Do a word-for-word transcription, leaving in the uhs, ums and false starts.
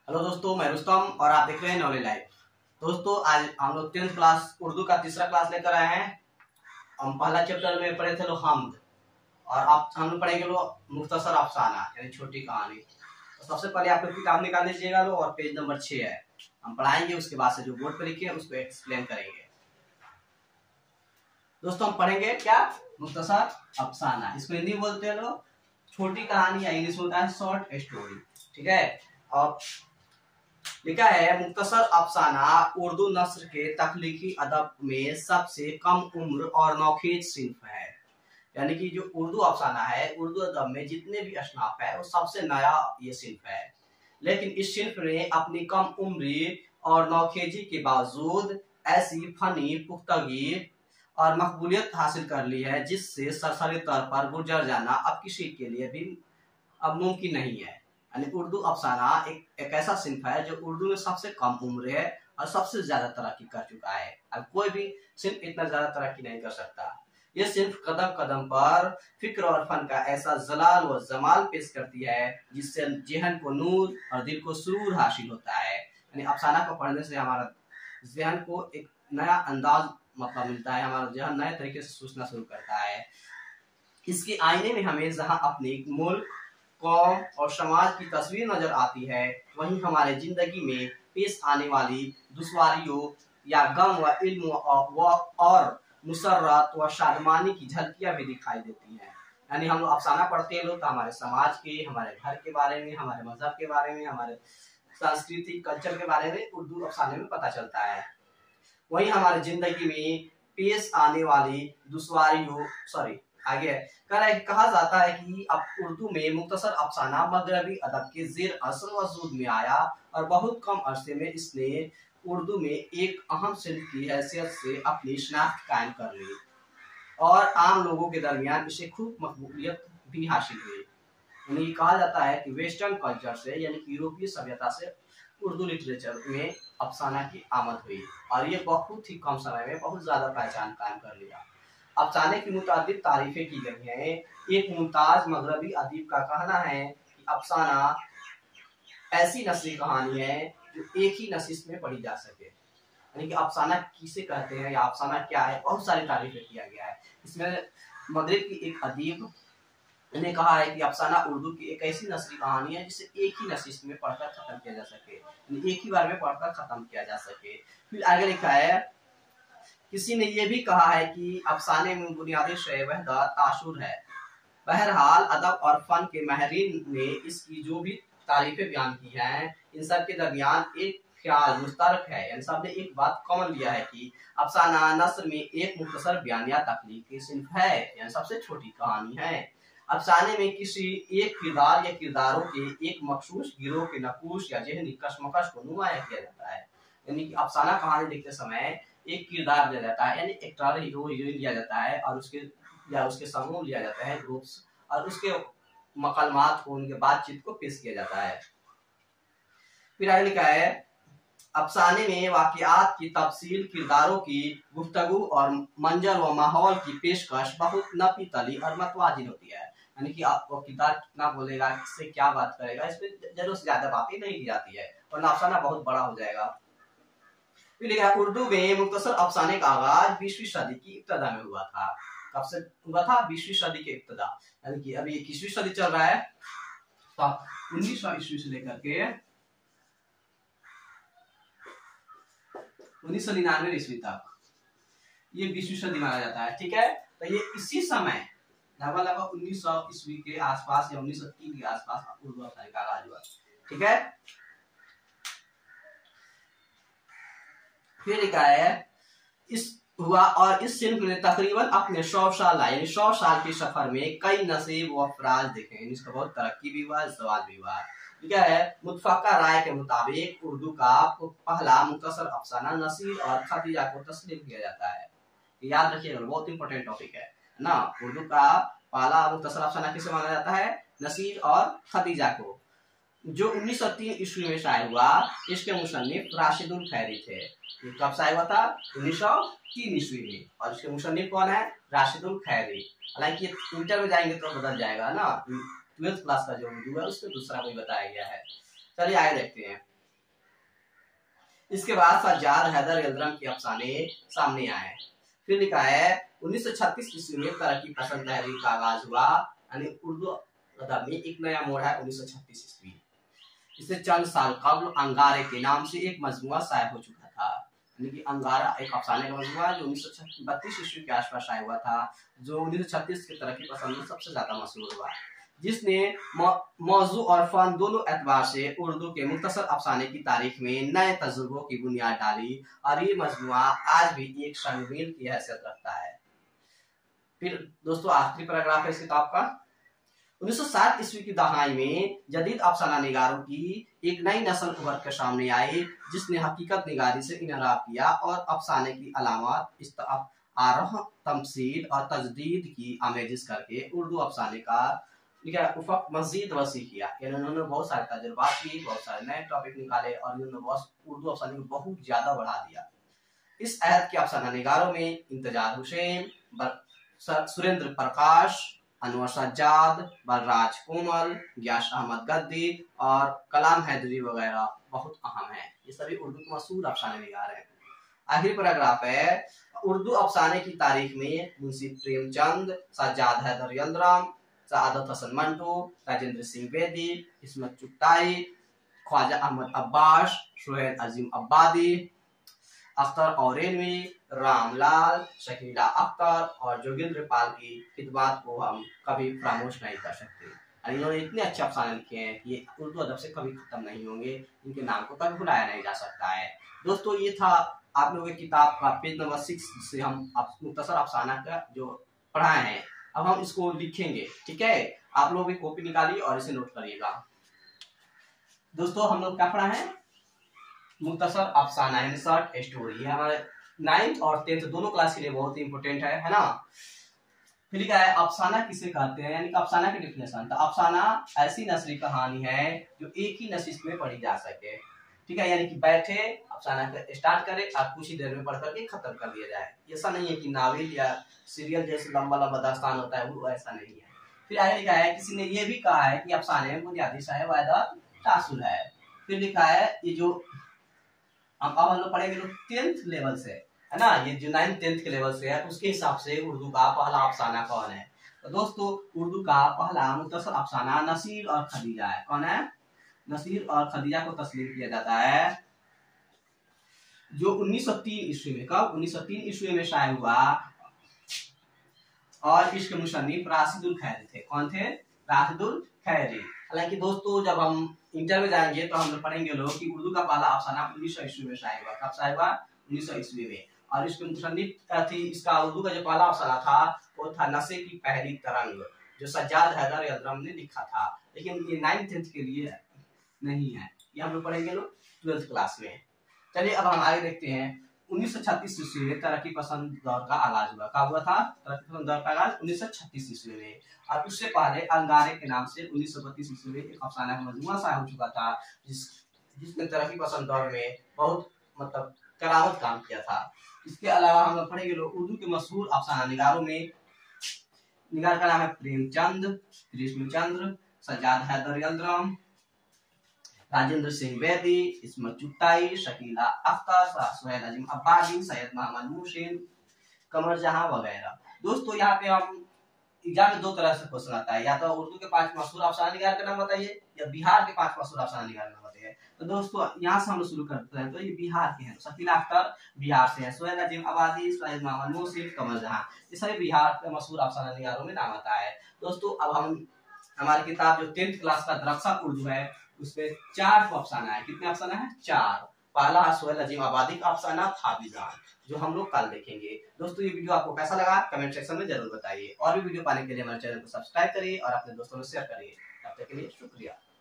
Hello दोस्तों, मैं रुस्तम और आप देख रहे हैं नॉलेज लाइव। दोस्तों, आज हम लोग टेंथ क्लास उर्दू का तीसरा क्लास लेकर आए हैं। हम पहला चैप्टर में पढ़े थे लो हमद, और आप हम लोग पढ़ेंगे लो मुख्तसर अफसाना यानी छोटी कहानी। तो सबसे पहले आप लोग किताब निकाल लीजिएगा लो, और पेज नंबर छः है हम पढ़ाएंगे। उसके बाद से जो बोर्ड पर लिखे उसको एक्सप्लेन करेंगे। दोस्तों, हम पढ़ेंगे क्या? मुख्तसर अफसाना। इसको हिंदी में बोलते हैं लोग छोटी कहानी, या इंग्लिश में होता है शॉर्ट स्टोरी। ठीक है। और लिखा है मुख्तसर अफसाना उर्दू नस्र के तख्लीकी अदब में सबसे कम उम्र और नौखेज सिन्फ है। यानी कि जो उर्दू अफसाना है, उर्दू अदब में जितने भी असनाफ है वो सबसे नया ये सिन्फ है। लेकिन इस सिन्फ ने अपनी कम उम्री और नौखेजी के बावजूद ऐसी फनी पुख्तगी और मकबूलियत हासिल कर ली है जिससे सरसरी तौर पर गुजर जाना अब किसी के लिए भी अब मुमकिन नहीं है। यानी उर्दू अफसाना एक, एक ऐसा सिन्फ है जो उर्दू में सबसे कम उम्र है और सबसे ज्यादा तरक्की कर चुका है। अब कोई भी सिन्फ इतना ज्यादा तरक्की नहीं कर सकता। ये सिन्फ कदम कदम पर फिक्र और फन का ऐसा जलाल व जमाल पेश करती है जिससे जहन को नूर और दिल को सुरूर हासिल होता है। यानी अफसाना को पढ़ने से हमारा जहन को एक नया अंदाज मतलब मिलता है, हमारा जहन नए तरीके से सोचना शुरू करता है। इसके आईने में हमें जहाँ अपने मुल्क, कौम और समाज की तस्वीर नजर आती है, वहीं हमारे जिंदगी में पेश आने वाली दुश्वारियों या गम व इल्म और मुसर्रत व शादमानी की झलकियां भी दिखाई देती हैं। यानी हम लोग अफसाना पढ़ते हैं लोग तो हमारे समाज के, हमारे घर के बारे में, हमारे मजहब के बारे में, हमारे सांस्कृतिक कल्चर के बारे में उर्दू अफसाने में पता चलता है। वहीं हमारे जिंदगी में पेश आने वाली दुश्वारियों सॉरी आगे कहा जाता है कि अब उर्दू में मुख्तसर अफसाना मगरबी अदब के जेर असर वजूद में आया और बहुत कम अरसे में इसने उर्दू में एक अहम सिन्फ की हैसियत से अपनी शनाख्त कायम कर ली और आम लोगों के दरमियान इसे खूब मकबूलियत भी हासिल हुई। यानी कहा जाता है कि वेस्टर्न कल्चर से यानी कि यूरोपीय सभ्यता से उर्दू लिटरेचर में अफसाना की आमद हुई और ये बहुत ही कम समय में बहुत ज्यादा पहचान कायम कर लिया। अफसाने की मुताबिक तारीफें की गई हैं। एक मुमताज मगरबी अदीब का कहना है कि अफसाना ऐसी नस्ली कहानी है जो एक ही नशिश में पढ़ी जा सके। यानी कि अफसाना किसे कहते हैं या अफसाना क्या है, बहुत सारी तारीफें किया गया है। इसमें मगरब की एक अदीब ने कहा है कि अफसाना उर्दू की एक ऐसी नस्ली कहानी है जिसे एक ही नशिश में पढ़कर खत्म किया जा सके, एक ही बार में पढ़कर खत्म किया जा सके। फिर आगे लिखा है, किसी ने यह भी कहा है कि अफसाने में बुनियादी शय वहदत तासुर है। बहरहाल अदब और फन के माहिरीन ने इसकी जो भी तारीफें बयान की हैं, इन सब के दरमियान एक ख्याल मुश्तरक है। यानी सबने एक बात कॉमन लिया है कि अफसाना नस्र में एक मुख्तसर बयानिया तख्लीकी सिन्फ है, यानी सबसे छोटी कहानी है। अफसाने में किसी एक किरदार या किरदारों के एक मखसूस गिरोह के नकूश या जहनी कशमकश को नुमाया किया जाता है। यानी कि अफसाना कहानी लिखते समय एक किरदार लिया जाता है, यानी एक्टर हीरो हीरोइन लिया जाता है और उसके या उसके समूह लिया जाता है, ग्रुप्स, और उसके मकलमात को, उनके बातचीत को पेश किया जाता है। फिर आगे लिखा है, अफसाने में वाकयात की तफसील, किरदारों की गुफ्तगू और मंजर व माहौल की पेशकश बहुत नपी तली और मतवाजिन होती है। यानी कि आपको किरदार कितना बोलेगा, किससे क्या बात करेगा, इसमें जरूर से ज्यादा बातें नहीं की जाती है वरना अफसाना बहुत बड़ा हो जाएगा। फिर लिखा, उर्दू में मुख्तसर अफसाने का आगाज बीसवीं सदी की इब्तदा में हुआ था। कब से हुआ था? बीसवीं सदी के इब्तदा, यानी कि अभी इक्कीसवीं सदी चल रहा है, तो उन्नीस सौ ईस्वी से लेकर के उन्नीस सौ निन्यानवे ईस्वी तक ये बीसवीं सदी माना जाता है। ठीक है। तो ये इसी समय लगभग लगभग उन्नीस सौ ईस्वी के आसपास या उन्नीस सौ तीन के आसपास उर्दू अफसाने का आगाज हुआ। ठीक है। फिर लिखा है, इस हुआ और इस सिन्फ ने तकरीबन अपने सौ साल यानी सौ साल के सफर में कई नसीब व अफराज देखे। इसका बहुत तरक्की भी हुआ, सवाल भी हुआ। क्या है, मुतफक्का राय के मुताबिक उर्दू का पहला मुख्तसर अफसाना नसीर और खदीजा को तस्लीम किया जाता है। याद रखिएगा, बहुत इंपॉर्टेंट टॉपिक है ना। उर्दू का पहला मुख्तसर अफसाना किसे माना जाता है? नसीर और खदीजा को, जो उन्नीस सौ तीन ईस्वी में शाये हुआ। इसके मुसन्निफ राशिदुल खैरी थे। कब शाये हुआ था? उन्नीस सौ तीन ईस्वी में। और इसके मुसन्निफ कौन है? राशिदुल खैरी। हालांकि इंटर में जाएंगे तो बदल जाएगा ना, ट्वेल्थ क्लास का जो उर्दू है उसमें दूसरा कोई बताया गया है। चलिए आगे देखते हैं। इसके बाद सज्जाद हैदर यल्दरम के अफसाने सामने आए। फिर लिखा है उन्नीस सौ छत्तीस ईस्वी में तरक्की पसंद तहरीक का आगाज हुआ, यानी उर्दू अदब में एक नया मोड़ है उन्नीस सौ छत्तीस ईस्वी। इससे चंद साल कबल अंगारे के नाम से एक मजमुआ शाये हो चुका था, यानी कि अंगारा एक अफसाने का मजमुआ जो उन्नीस सौ बत्तीस ईस्वी के आसपास शाये हुआ था, जो उन्नीस सौ छत्तीस के तरक्की पसंद में सबसे ज्यादा मशहूर हुआ, जिसने मौजू और फन दोनों एतबार से उर्दू के मुख्तसर अफसाने की तारीख में नए तजुर्बों की बुनियाद डाली, और ये मजमुआ आज भी एक संगीन की हैसियत रखता है। फिर दोस्तों आखिरी पैराग्राफ है इस किताब का। उन्नीस सौ साठ ईस्वी की दहाई में जदीद अफसाना निगारों की एक नई नस्ल उभर कर सामने आई, जिसने हकीकत निगारी से इनराब किया और अफसाने की अलामत आरह तमसील और तजदीद की आमेजिश करके उर्दू अफसाने का उफक मजीद वसी किया। इन्होंने बहुत सारे तजुर्बा किए, बहुत सारे नए टॉपिक निकाले और इन्होंने उर्दू अफसाने को बहुत ज्यादा बढ़ा दिया। इस अहद के अफसाना निगारों में इंतजार हुसैन, सुरेंद्र प्रकाश, अनवर सज्जाद, बलराज कोमल, गियास अहमद गद्दी और कलाम हैदरी वगैरह बहुत अहम है। ये सभी उर्दू के मशहूर अफसाने निगार हैं। आखिरी पैराग्राफ है उर्दू अफसाने की तारीख में मुंशी प्रेमचंद, सज्जाद हैदर यल्दरम, सआदत हसन मंटो, राजेंद्र सिंह बेदी, इस्मत चुगताई, ख्वाजा अहमद अब्बास, सुहेल अजीम अब्बादी, अख्तर औरेलवी, रामलाल, शकीला अख्तर और जोगिंद्र पाल की खिदमत को हम कभी फरामोश नहीं कर सकते। इन्होंने इतने अच्छे अफसाने लिखे हैं कि ये उर्दू अदब से कभी खत्म नहीं होंगे, इनके नाम को कभी भुलाया नहीं जा सकता है। दोस्तों ये था आप लोगों की किताब का पेज नंबर सिक्स, से हम मुख्तसर अफसाना का जो पढ़ाए हैं। अब हम इसको लिखेंगे, ठीक है। आप लोग भी कॉपी निकालिए और इसे नोट करिएगा। दोस्तों हम लोग क्या पढ़ा है, मुख्तसर अफसाना यानी शॉर्ट स्टोरी। ये हमारे नाइन्थ और टेंथ दोनों क्लास के लिए बहुत ही इंपॉर्टेंट है, है ना। फिर लिखा है अफसाना किसे कहते हैं, यानी कि अफसाना की डेफिनेशन। तो अफसाना ऐसी नसरी कहानी है जो एक ही नशिस्त में पढ़ी जा सके, ठीक है। यानी कि बैठे अफसाना स्टार्ट करें और कुछ ही देर में पढ़ करके खत्म कर दिया जाए। ऐसा नहीं है कि नावल या सीरियल जैसे लंबा लंबा दास्तान होता है, वो ऐसा नहीं है। फिर आगे लिखा है किसी ने ये भी कहा है कि अफसाने में बुनियादी शाये वायदा तासुर है। फिर लिखा है ये जो अब हम लोग पढ़ेंगे लोग टेंथ लेवल से, है ना। ये जो नाइन्थ टेंथ के लेवल से है उसके हिसाब से उर्दू का पहला अफसाना कौन है। तो दोस्तों उर्दू का पहला मुख्तसर अफसाना नसीर और खदीजा है। कौन है, नसीर और खदीजा को तस्लीम किया जाता है, जो उन्नीस सौ तीन ईस्वी में, कब उन्नीस सौ तीन ईस्वी में शाये हुआ, और इसके मुसन्निफ राशिदुल खैरी थे। कौन थे, राशिदुल खैरी। हालांकि दोस्तों जब हम इंटर में जाएंगे तो हम लोग पढ़ेंगे लोग कि उर्दू का पहला अफसाना उन्नीस सौ ईस्वी में शाये हुआ। कब शाये हुआ, उन्नीस सौ ईस्वी में। और इसके मुसन्निफ थी, इसका उर्दू का जो पहला अफसाना था वो था नशे की पहली तरंग, जो सज्जाद हैदर यल्दरम ने लिखा था। लेकिन ये नाइन्थ टेंथ के लिए नहीं है, ये हम लोग पढ़ेंगे लोग ट्वेल्थ क्लास में। चलिए अब हम आगे देखते हैं। उन्नीस सौ छत्तीस ईस्वी में तरक्की पसंद दौर का आगाज हुआ। कब हुआ था तरक्की पसंद दौर का आगाज, उन्नीस सौ छत्तीस ईस्वी में। और उससे पहले अंगारे के नाम से उन्नीस सौ बत्तीस ईस्वी में एक अफसाना का मजमुआ शाये हो चुका था, जिस जिसने तरक्की पसंद दौर में बहुत मतलब करामत काम किया था। इसके अलावा हम लोग पढ़ेंगे लोग उर्दू के मशहूर अफसाना निगारों में, निगार का नाम है प्रेमचंद, कृष्णचंद्र, सज्जाद हैदर यल्दरम, राजेंद्र सिंह बेदी, इस्मत चुगताई, शकीला अख्तर, सुहेल अजीम अब्बादी, सैयद मोहम्मद मुहसिन, कमर जहां वगैरह। दोस्तों यहाँ पे हम एग्जाम में दो तरह से क्वेश्चन आता है, या तो उर्दू के पांच मशहूर अफसाना निगार का नाम बताइए, या बिहार के पांच मशहूर अफसाना निगार का नाम बताइए। तो दोस्तों यहाँ से हम लोग शुरू करते हैं। तो ये बिहार के हैं, शकीला अख्तर बिहार से है, सुहेल अजीम अब्बादी, सैयद मोहम्मद मुहसिन, कमर जहां, ये सारे बिहार के मशहूर अफसाना निगारों में नाम आता है। दोस्तों अब हम हमारी किताब जो टेंथ क्लास का दरख्सा उर्दू है उसमें चार अफसाना है। कितने अफसाना है, चार। पहला सुहेल अजीम अब्बादी का अफसाना खाबिजान, जो हम लोग कल देखेंगे। दोस्तों ये वीडियो आपको कैसा लगा कमेंट सेक्शन में जरूर बताइए, और भी वीडियो पाने के लिए हमारे चैनल को सब्सक्राइब करिए और अपने दोस्तों में शेयर करिए। तब तक के लिए शुक्रिया।